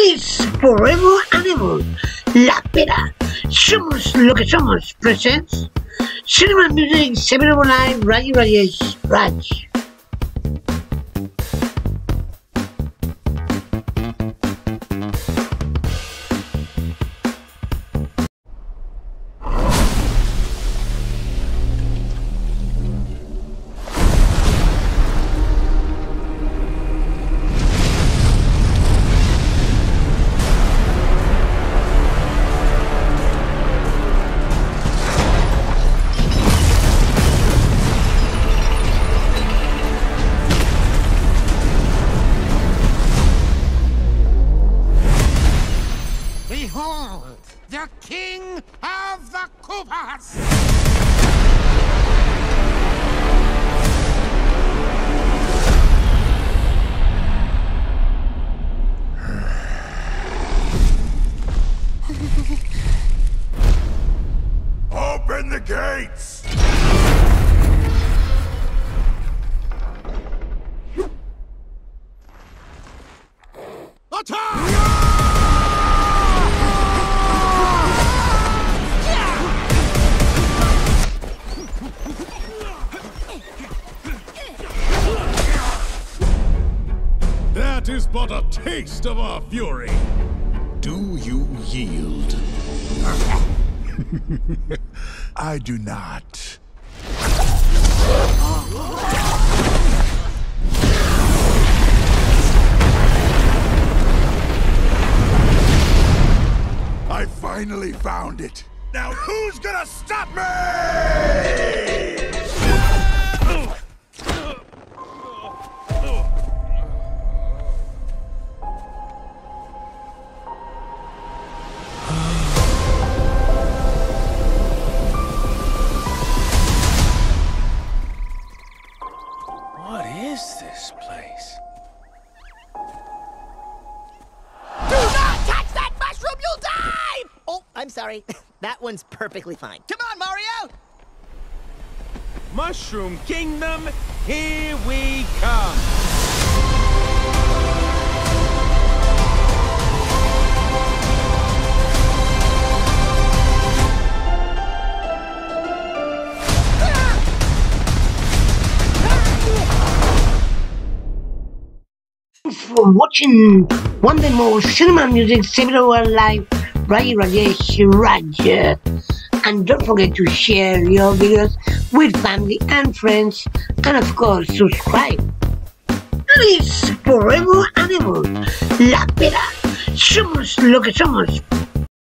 It's forever and ever. La Pera. Somos lo que somos. Presents Cinema Music 709 Rayi Raj. Behold, the king of the Coopers! Open the gates! Attack! That is but a taste of our fury. Do you yield? I do not. I finally found it. Now who's gonna stop me? What is this place? Do not touch that mushroom, you'll die! Oh, I'm sorry. That one's perfectly fine. Come on, Mario! Mushroom Kingdom, here we come! Thanks for watching one day more Cinema Music 709 Live Rayi Raj. And don't forget to share your videos with family and friends, and of course subscribe. It's forever and ever. La Pera. Somos lo que somos.